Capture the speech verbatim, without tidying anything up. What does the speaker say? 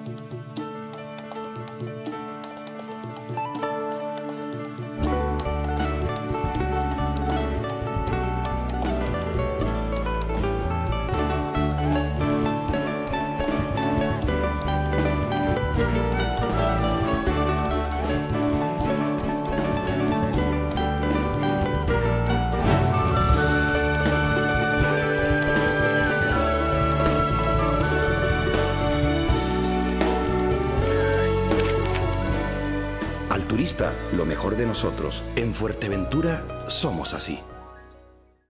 Al turista, lo mejor de nosotros. En Fuerteventura somos así.